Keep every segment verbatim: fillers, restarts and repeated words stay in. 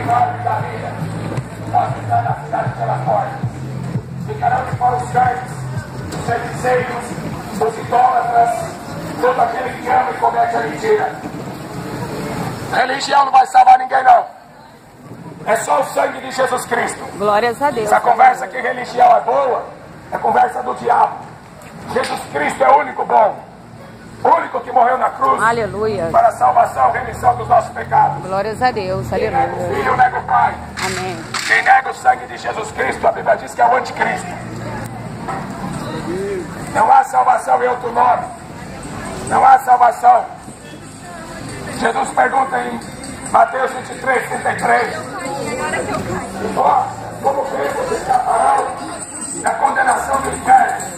em árvore da vida, possa entrar na cidade pela porta. Ficarão de fora os cães, os feiticeiros, os idólatras, todo aquele que ama e comete a mentira. Religião não vai salvar ninguém, não. É só o sangue de Jesus Cristo. Glórias a Deus. Essa conversa que religião é boa, é conversa do diabo. Jesus Cristo é o único bom. O único que morreu na cruz. Aleluia. Para a salvação e remissão dos nossos pecados. Glórias a Deus. Quem Aleluia. nega o Filho, nega o Pai. Amém. Quem nega o sangue de Jesus Cristo, a Bíblia diz que é o anticristo. Não há salvação em outro nome. Não há salvação. Jesus pergunta em Mateus vinte e três, trinta e três. Vós, como cremos, escaparão da condenação do inferno.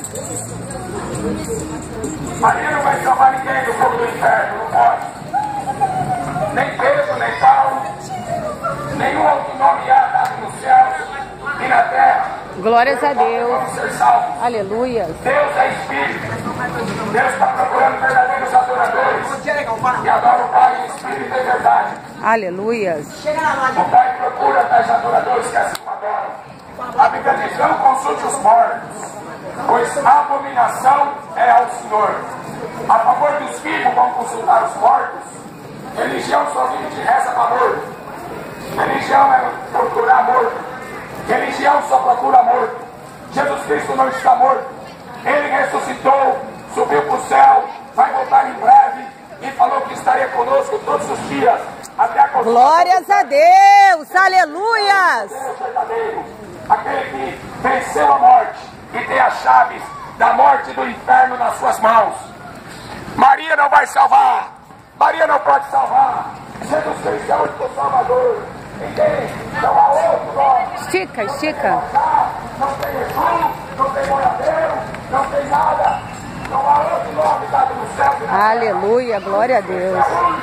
Maria não vai salvar ninguém do fogo do inferno, não pode. Nem Pedro, nem Paulo, nenhum outro nome há dado no céu e na terra. Glórias a Deus. Vamos ser salvos. Aleluia. Deus é Espírito. Deus está procurando verdadeiros adoradores que adoram o Pai em Espírito e verdade. Aleluia. O Pai procura tais adoradores que assim adoram. A Bíblia diz: não consulte os mortos, pois a abominação é ao Senhor. A favor dos vivos vão consultar os mortos. Religião só vive de reza para morto. Religião é procurar morto. Religião só procura morto. Jesus Cristo não está morto. Ele ressuscitou, subiu para o céu, vai voltar em breve e falou que estaria conosco todos os dias até a consumação. Glórias a Deus. Aleluias. Deus verdadeiro, aquele que venceu a morte e tem as chaves da morte e do inferno nas suas mãos. Maria não vai salvar. Maria não pode salvar. Jesus Cristo é o único Salvador. Ninguém, não há outro nome. Estica, estica. Não tem Jesus, não tem moradeiro, não tem nada. Não há outro nome dado no céu. Aleluia, glória a Deus.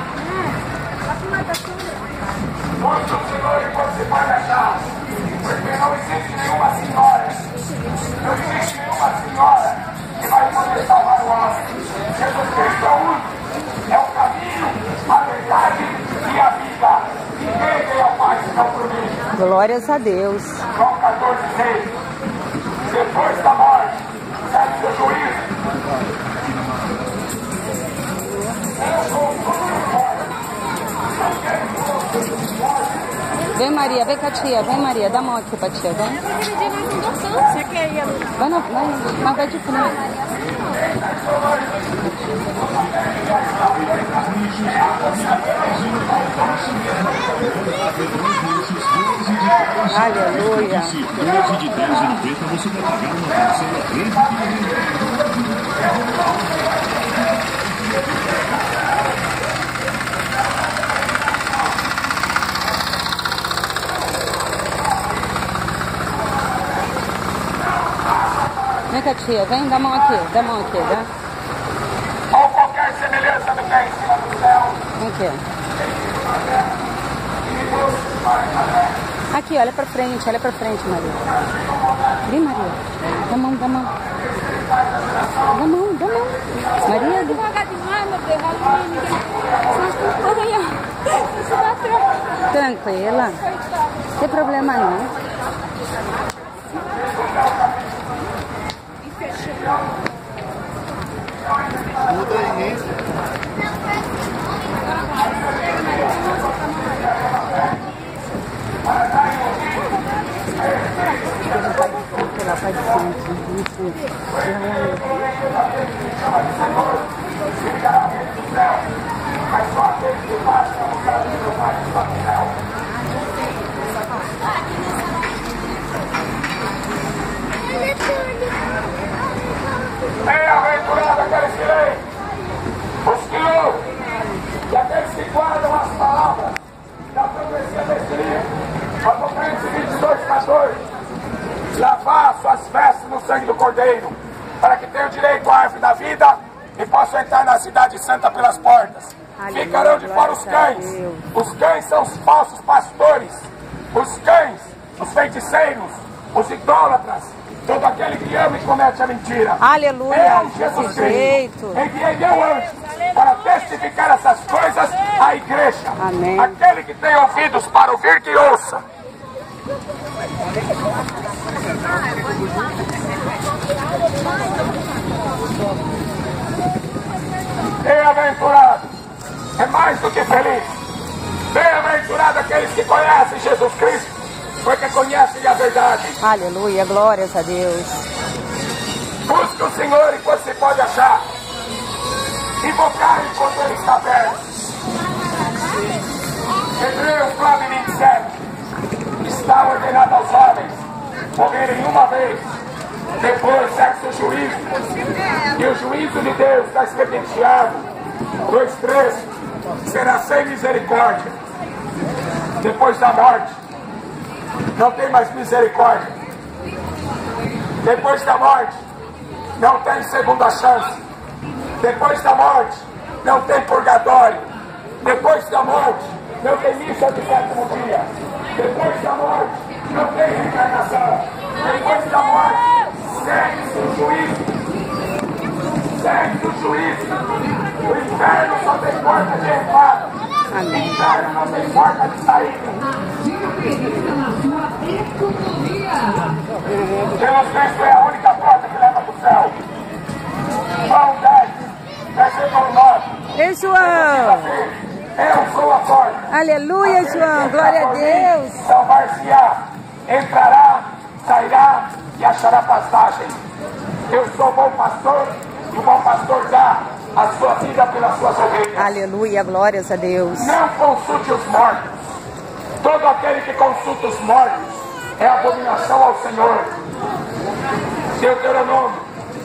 Muito o Senhor enquanto se vai achar. Porque não existe nenhuma senhora. Não existe nenhuma senhora que vai poder salvar o homem. Jesus Cristo é o único. É o caminho, a verdade e a vida. Ninguém vem ao Pai senão por mim. Glórias a Deus. João quatorze, seis. Depois da morte, segue o juízo. Vem, Maria, vem com a tia, vem, Maria, dá a mão aqui pra tia, vem. Você quer ir, Lu? Vai, não, vai, mas vai de frente. Aleluia. Hoje de dez e noventa você vai pagar uma parcela grande. Vem com a tia, vem, dá a mão aqui, dá a mão aqui, dá. Ou qualquer semelhança do que é em cima do céu. Vem aqui. Aqui, olha pra frente, olha pra frente, Maria. Vem, Maria. Dá a mão, dá a mão. Dá a mão, dá a mão. Maria, dá. Devagar demais, meu Deus. Olha aí. Tranquila. Não tem problema não. Pela paz de Bem-aventurado aqueles que leem, os que ouvem e aqueles que guardam as palavras da profecia deste livro. Apocalipse vinte e dois, quatorze. Lavar suas vestes no sangue do Cordeiro, para que tenham direito à árvore da vida e possam entrar na cidade santa pelas portas. Aleluia, ficarão de fora os cães. Os cães são os falsos pastores. Os cães, os feiticeiros, os idólatras, todo aquele que ama e comete a mentira. Aleluia, Eu, Jesus jeito. Cristo, enviei meu anjo para testificar essas coisas à igreja. Amém. Aquele que tem ouvidos para ouvir, que ouça. feliz. Bem-aventurado aqueles que conhecem Jesus Cristo, porque conhecem a verdade. Aleluia, glórias a Deus. Busque o Senhor enquanto se pode achar. Invocar enquanto Ele está perto. Hebreus nove, vinte e sete. Está ordenado aos homens morrerem uma vez, depois segue o juízo. E o juízo de Deus está escrito em Tiago dois, três. Será sem misericórdia. Depois da morte, não tem mais misericórdia. Depois da morte, não tem segunda chance. Depois da morte, não tem purgatório. Depois da morte, não tem missa de sétimo dia. Depois da morte, não tem reencarnação. Depois da morte, segue o juízo. Segue o juízo. O inferno só tem porta de entrada. O inferno não tem porta de saída. Jesus Cristo é a única porta que leva para o céu. João dez, versículo nove. Ei, João. Eu sou a porta. Aleluia, João. Glória a Deus. Salvar-se-á, entrará, sairá e achará pastagem. Eu sou bom pastor, e o bom pastor dá a sua vida pelas suas ovelhas. Aleluia, glórias a Deus. Não consulte os mortos. Todo aquele que consulta os mortos é abominação ao Senhor. Deuteronômio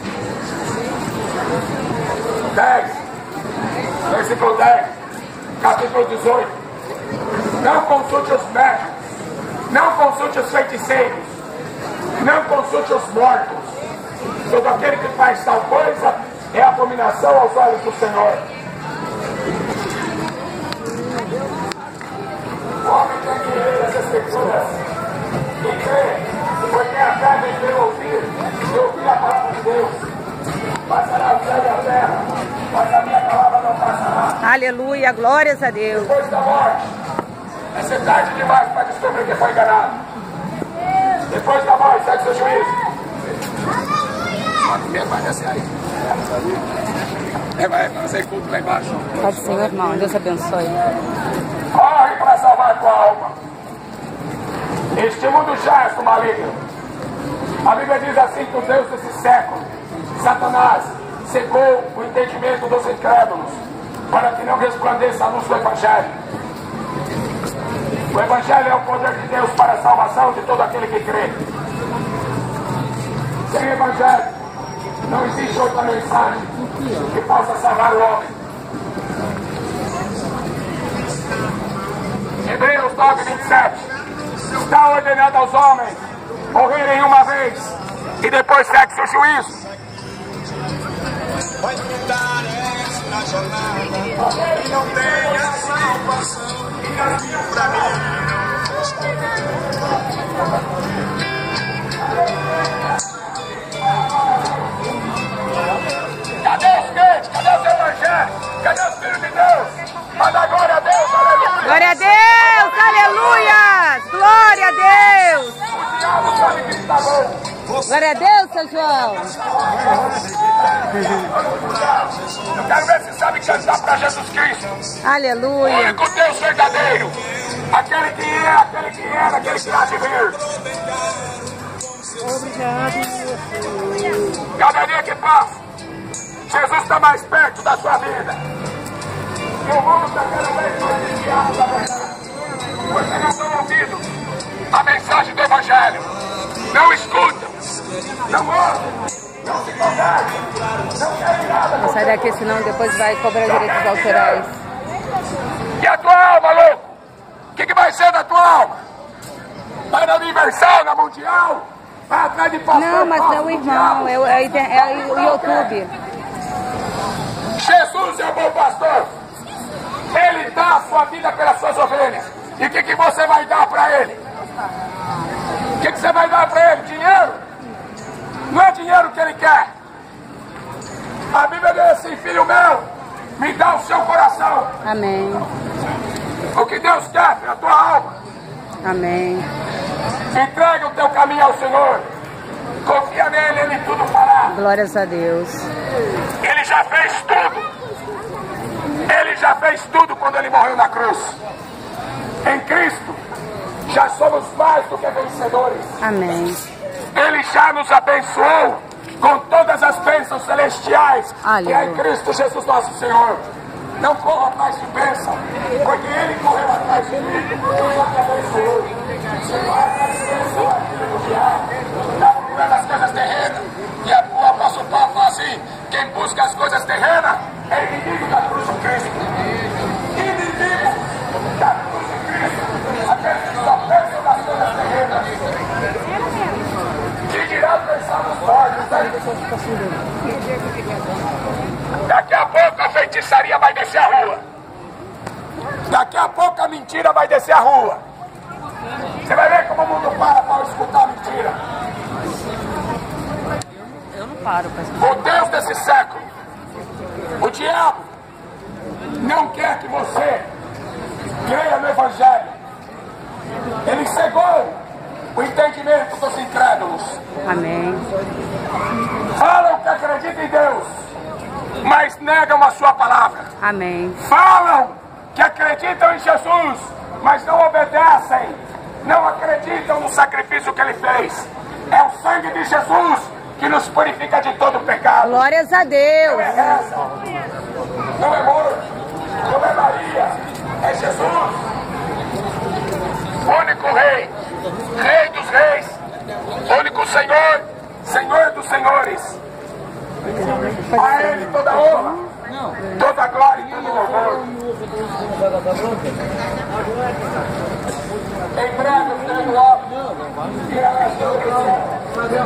dez, versículo dez, capítulo dezoito. Não consulte os médicos, não consulte os feiticeiros, não consulte os mortos. Todo aquele que faz tal coisa é abominação aos olhos do Senhor. O homem tem que ler as escrituras e crer, porque a fé vem pelo ouvir e ouvir a palavra de Deus. Passará o céu e a terra, mas a minha palavra não passará. Aleluia, glórias a Deus. Depois da morte, é ser tarde demais para descobrir que foi enganado. Depois da morte, segue seu juízo. Vai descer aí. É, vai fazer culto lá embaixo. Pode ser, meu irmão. Deus abençoe. Corre para salvar a tua alma. Este mundo jaz do maligno. A Bíblia diz assim que o Deus desse século, Satanás, cegou o entendimento dos incrédulos para que não resplandeça a luz do Evangelho. O Evangelho é o poder de Deus para a salvação de todo aquele que crê. Sem Evangelho, não existe outra mensagem que possa salvar o homem. Hebreus nove, vinte e sete. Está ordenado aos homens morrerem uma vez e depois segue-se o juízo. Vai tentar na jornada, e não tem a salvação, e pra mim. Cadê os crentes? Cadê os evangelhos? Cadê os filhos de Deus? Manda glória a Deus, aleluia! Glória a Deus, aleluia! Glória a Deus! O diabo sabe que está bom. Glória a Deus, seu João! Eu quero ver se sabe cantar para Jesus Cristo. O Aleluia! único Deus verdadeiro. Aquele que é, aquele que era, aquele que há de vir. Cada dia que passa, Jesus está mais perto da sua vida. E o mundo está cada vez mais desviado da verdade. Porque não estão ouvindo a mensagem do Evangelho. Não escutam, não ouvem, não se convertem, não querem nada. Não sai daqui, senão depois vai cobrar direitos autorais. E a tua alma, louco? O que, que vai ser da tua alma? Vai na Universal, na Mundial? Vai atrás de pastor? Não, mas não, irmão, é, é, é o YouTube. Jesus é o bom pastor. Ele dá a sua vida pelas suas ovelhas. E o que, que você vai dar para ele? O que, que você vai dar para ele? Dinheiro? Não é dinheiro que ele quer. A Bíblia diz assim: filho meu, me dá o seu coração. Amém. O que Deus quer é a tua alma. Amém. Entrega o teu caminho ao Senhor. Confia nele, ele tudo fará. Glórias a Deus. Ele já fez tudo. Ele já fez tudo quando ele morreu na cruz. Em Cristo, já somos mais do que vencedores. Amém. Ele já nos abençoou com todas as bênçãos celestiais que é em Cristo Jesus nosso Senhor. Não corra atrás de bênção, porque Ele correu atrás de mim e já te abençoou. Você vai atrás de bênção aquilo que há, está procurando as coisas terrenas. E o apóstolo Paulo fala assim: quem busca as coisas terrenas é inimigo da cruz de Cristo. Inimigo da cruz de Cristo. Aqueles que só pensam nas coisas terrenas. Que dirá pensar nos mortos, hein? Daqui a pouco a feitiçaria vai descer a rua. Daqui a pouco a mentira vai descer a rua. Você vai ver como o mundo para para escutar a mentira. Eu não paro para escutar. O Deus desse século, o diabo, não quer que você creia no Evangelho. Ele cegou o entendimento dos incrédulos. Amém. Falam que acreditam em Deus, mas negam a sua palavra. Amém. Falam que acreditam em Jesus, mas não obedecem. Não acreditam no sacrifício que Ele fez. É o sangue de Jesus que nos purifica de todo pecado. Glórias a Deus. Não é reza, não é morte, não é Maria, é Jesus. Único Rei, Rei dos Reis, único Senhor, Senhor dos Senhores. A Ele toda honra, toda glória e todo louvor. Em breve o Senhor logo irá nascer o céu.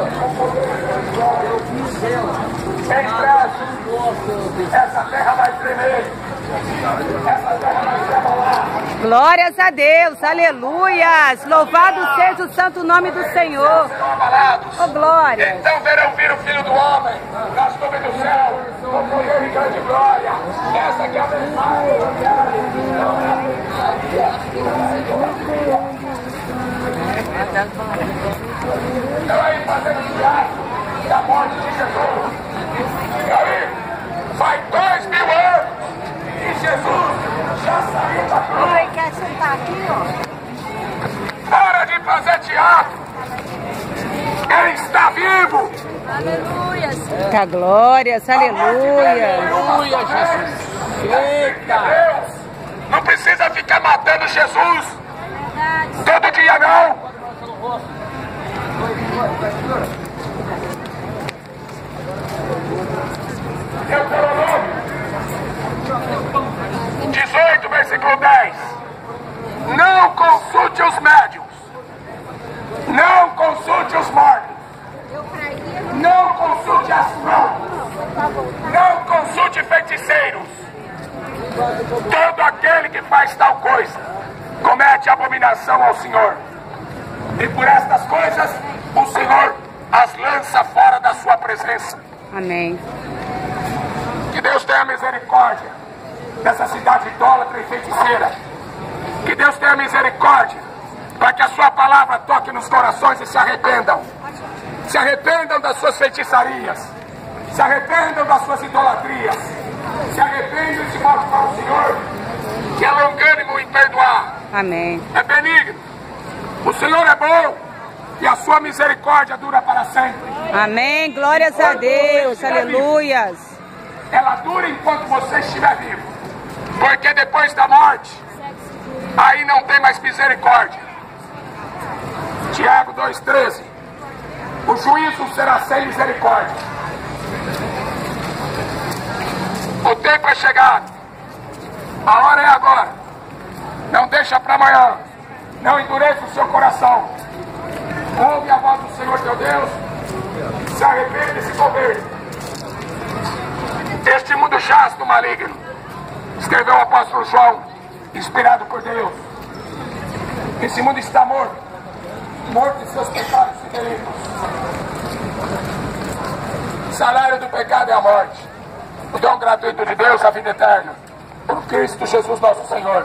Em breve essa terra vai tremer. Essa terra vai se abalar. Glórias a Deus, aleluias. Louvado seja o santo nome do Senhor. Serão abalados. Oh, glória. Então verão vir o Filho do Homem nas nuvens do céu, com poder e grande glória. Essa que é a mensagem. Estão aí fazendo teatro da morte de Jesus. E aí, vai dois mil anos e Jesus já saiu da cruz. Oi, quer sentar aqui, ó? Para de fazer teatro. Ele está vivo. Aleluia. Tá glórias, aleluia. Aleluia, Jesus. Eita. Deus, não precisa ficar matando Jesus todo dia, não. Deuteronômio dezoito, versículo dez. Não consulte os médiuns. Não consulte os mortos. Não consulte as mãos. Não consulte feiticeiros. Todo aquele que faz tal coisa comete abominação ao Senhor. E por estas coisas o Senhor as lança fora da sua presença. Amém. Que Deus tenha misericórdia dessa cidade idólatra e feiticeira. Que Deus tenha misericórdia para que a sua palavra toque nos corações e se arrependam. Se arrependam das suas feitiçarias. Se arrependam das suas idolatrias. Se arrependam de volta para o Senhor, que é longânimo em perdoar. Amém. É benigno. O Senhor é bom e a sua misericórdia dura para sempre. Amém. Glórias a Deus, aleluias. Ela dura enquanto você estiver vivo. Porque depois da morte, aí não tem mais misericórdia. Tiago dois, treze. O juízo será sem misericórdia. O tempo é chegado. A hora é agora. Não deixa para amanhã. Não endureça o seu coração. Ouve a voz do Senhor teu Deus. Se arrepende e se converte. Este mundo jaz no maligno. Escreveu o apóstolo João, inspirado por Deus. Esse mundo está morto. Morto em seus pecados e delitos. O salário do pecado é a morte. O dom gratuito de Deus é a vida eterna. Por Cristo Jesus nosso Senhor.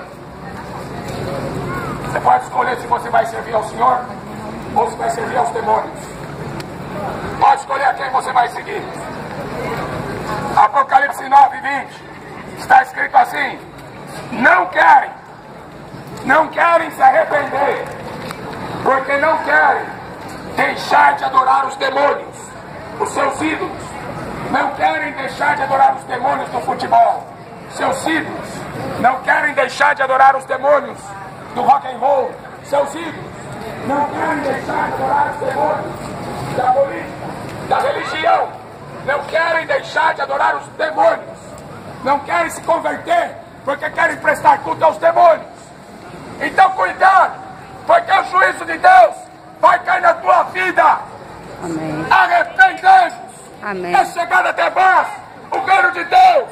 Você pode escolher se você vai servir ao Senhor ou se vai servir aos demônios. Pode escolher a quem você vai seguir. Apocalipse nove, vinte. Está escrito assim: não querem, não querem se arrepender, porque não querem deixar de adorar os demônios, os seus ídolos. Não querem deixar de adorar os demônios do futebol, seus ídolos. Não querem deixar de adorar os demônios do rock and roll, seus ídolos. Não querem deixar de adorar os demônios da política, da religião. Não querem deixar de adorar os demônios. Não querem se converter porque querem prestar culto aos demônios. Então cuidado, porque o juízo de Deus vai cair na tua vida. Amém. Arrependei-vos. Amém. É chegado até vós o reino de Deus.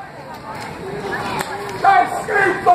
Está escrito.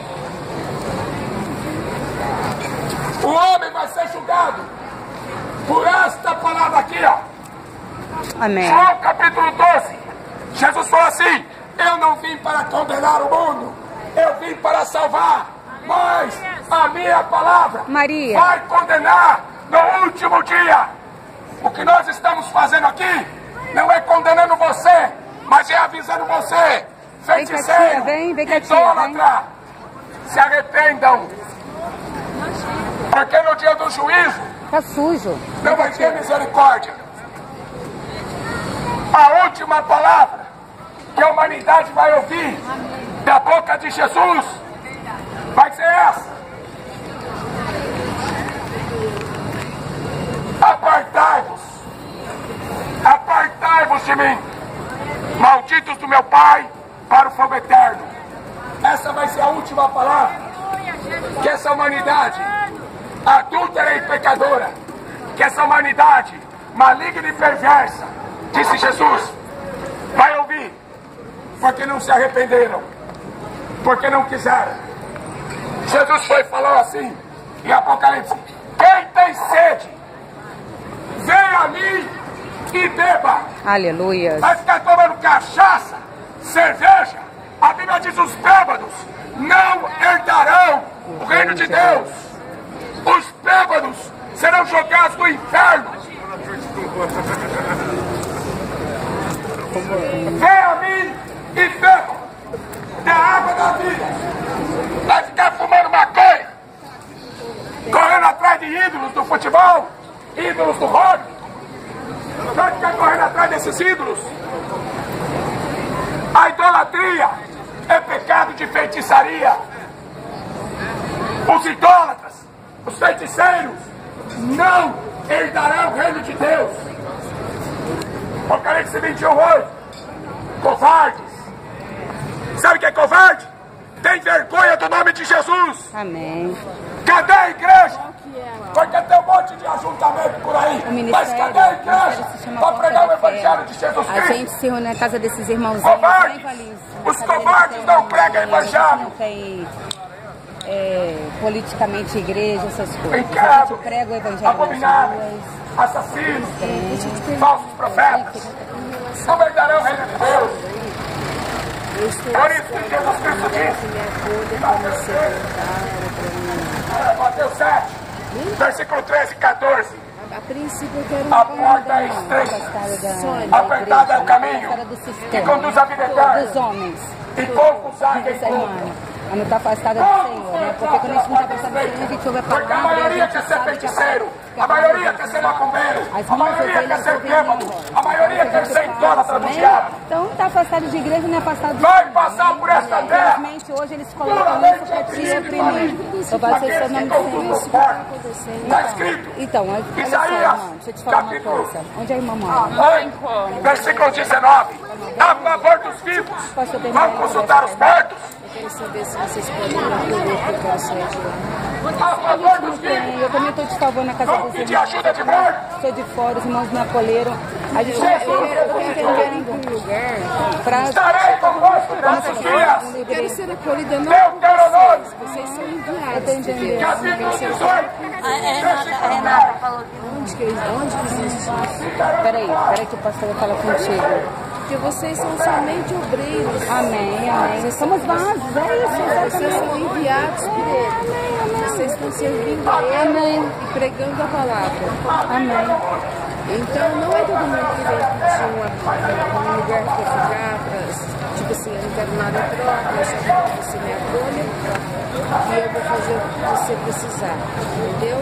O homem vai ser julgado por esta palavra aqui, ó. Amém. João capítulo doze. Jesus falou assim: eu não vim para condenar o mundo, eu vim para salvar. Mas a minha palavra Maria. vai condenar no último dia. O que nós estamos fazendo aqui não é condenando você, mas é avisando você, feiticeiro, vem, vem, idólatra, se arrependam. Porque no dia do juízo Tá sujo. não vai ter misericórdia. A última palavra que a humanidade vai ouvir da boca de Jesus vai ser essa: apartai-vos, apartai-vos de mim, malditos do meu Pai, para o fogo eterno. Essa vai ser a última palavra que essa humanidade adúltera e pecadora, que essa humanidade maligna e perversa, disse Jesus, vai ouvir, porque não se arrependeram, porque não quiseram. Jesus foi e falou assim em Apocalipse: quem tem sede, venha a mim e beba. Aleluia. Vai ficar tomando cachaça, cerveja. A Bíblia diz: os bêbados não herdarão o reino de Deus. Os bêbados serão jogados no inferno. Venha a mim e beba da água da vida. Vai ficar fumando maconha, correndo atrás de ídolos do futebol, ídolos do rock. Vai ficar correndo atrás desses ídolos. A idolatria é pecado de feitiçaria. Os idólatras, os feiticeiros, não herdarão o reino de Deus. Apocalipse vinte e um, oito. Covardes. Sabe o que é covarde? Tem vergonha do nome de Jesus. Amém. Cadê a igreja? Porque tem um monte de ajuntamento por aí. Mas cadê a igreja para pregar o evangelho de Jesus A Cristo? gente se reúne na casa desses irmãozinhos. Covardes. bem valiosos. Os Na casa covardes deles não tem pregam igreja, evangelho. Não tem é, politicamente igreja, essas coisas. A Pecado, gente prega o evangelho nas abomináveis, ruas. assassinos, falsos profetas, não herdarão o reino de Deus. Por isso que Jesus Cristo disse, Mateus sete, versículo treze e quatorze. A princípio eu quero A porta é estreita, apertada é o caminho que conduz à vida dos eterna, homens. e poucos há quem Essa irmã, encontra. a não estar afastada do Senhor, né? Porque quando a gente não está afastada do Senhor, a gente ouve a palavra. Porque a maioria quer ser feiticeiro, a maioria quer ser macumbeiro, a maioria quer ser bêbado, a maioria quer ser idólatra do diabo. Então está afastado de igreja, não é afastado do Vai Senhor. passar por esta terra. Infelizmente, hoje eles colocam isso para te oprimir. Então vai ser o nome do Senhor. Está escrito. Então, olha só, Isaías, irmão, deixa eu te falar uma capítulo coisa. Onde a irmã mora? Oi, versículo dezenove. A favor dos vivos, vamos consultar os mortos. Eu quero saber se vocês podem me acolher, porque eu quero sair de lá. A favor dos vivos, Eu também estou de favor na casa vamos dos pedir irmãos. ajuda de mortos. Estou de fora, os irmãos me acolheram. A gente Jesus, eu estou entendendo Um lugar, para Estarei convosco todos os dias. eu quero ser acolhida não Deuteronômio, por vocês, vocês são Eu enviados tô de entendendo. Deus. capítulo dezoito, versículo Renata falou que onde que, onde que existe isso? Peraí, peraí que o pastor vai falar contigo. Porque vocês são somente obreiros. Amém, amém. Somos vasos, é isso, Vocês são exatamente. enviados por Ele. Vocês estão servindo a Ele e pregando a palavra. Amém. Então não é todo mundo que vem pedir uma, um lugar para ficar, pra, tipo assim, eu não quero nada em troca, eu só quero que você me acolha e eu vou fazer o que você precisar, entendeu?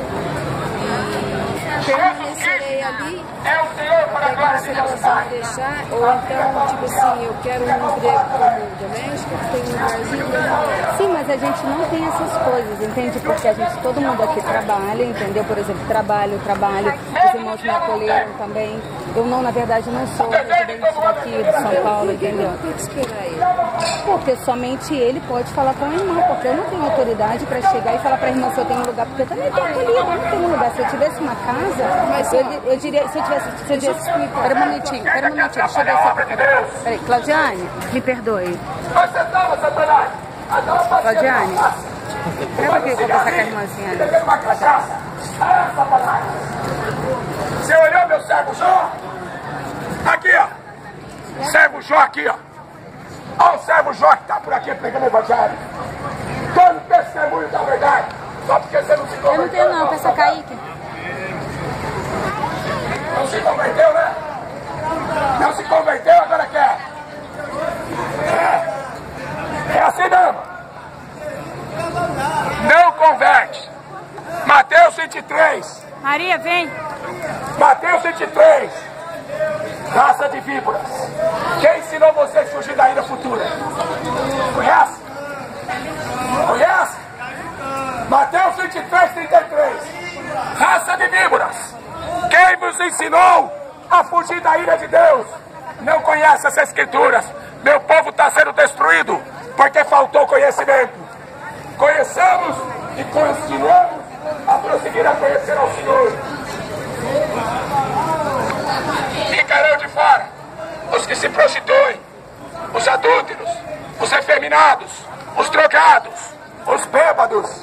E permanecerei ali até que você possa me deixar, ou então, tipo assim, eu quero um emprego como doméstico, tem um lugarzinho pra mim. Sim, mas a gente não tem essas coisas, entende? Porque a gente, todo mundo aqui trabalha, entendeu? Por exemplo, trabalho, trabalho, os irmãos me acolheram também. Eu não, na verdade, não sou residente daqui de São Paulo, entendeu? Tem que esperar ele. Porque somente ele pode falar com a irmã, porque eu não tenho autoridade para chegar e falar para a irmã se eu tenho lugar, porque eu também estou acolhida, eu não tenho lugar. Se eu tivesse uma casa, mas eu, eu diria, se eu tivesse, se eu tivesse, pera um minutinho, pera um minutinho, deixa eu ver se eu... Peraí, Claudiane, me perdoe. Claudiane, leva aqui, eu vou conversar com a irmãzinha ali. Você olhou meu servo Jó? Aqui, ó. Servo Jó aqui, ó. Olha o servo Jó que está por aqui pregando evangelho. Dando testemunho da verdade. Só porque você não se converteu. Eu não tenho não, peça Kaique. Não se converteu, né? Não se converteu, agora quer. É, é assim mesmo. Não converte. Mateus vinte e três. Maria, vem. Mateus vinte e três. Raça de víboras. Quem ensinou você a fugir da ira futura? Conhece? Conhece? Mateus vinte e três, trinta e três. Raça de víboras. Quem vos ensinou a fugir da ira de Deus? Não conhece essas escrituras. Meu povo está sendo destruído porque faltou conhecimento. Conheçamos e continuamos a prosseguir a conhecer ao Senhor. Ficarão de fora os que se prostituem, os adúlteros, os efeminados, os drogados, os bêbados.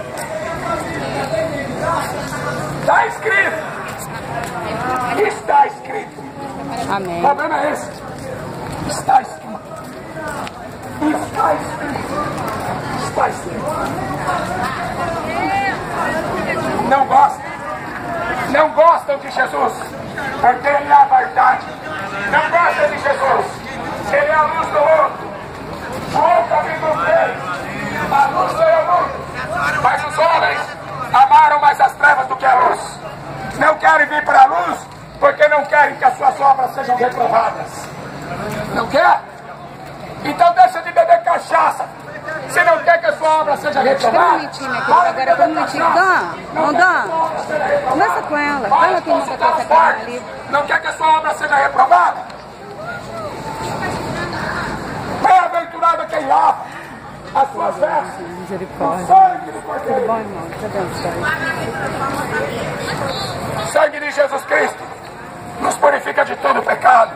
Está escrito. Está escrito. Amém. O problema é esse. Está escrito. Está escrito. Está escrito. Não gostam. Não gostam de Jesus. Porque Ele é a verdade. Não gostam de Jesus. Ele é a luz do mundo. O capítulo três. A luz veio ao mundo. Mas os homens amaram mais as trevas do que a luz. Não querem vir para a luz porque não querem que as suas obras sejam reprovadas. Não quer? Então deixa de beber cachaça. Se não quer que a sua obra seja reprovada, Espera um minutinho, minha querida, agora para um minutinho. Dan, não Dan, conversa com ela. Vai lá que você conversa com ela ali. Não quer que a sua obra seja reprovada? Bem-aventurado quem lava as suas vestes. Misericórdia. Sangue do Cordeiro. Tudo bom, irmão? Tá Sangue de Jesus Cristo nos purifica de todo pecado.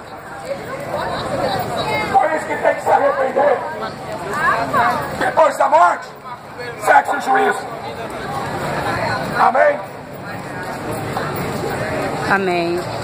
Por isso que tem que se arrepender. Depois da morte, sexo e juízo. Amém? Amém.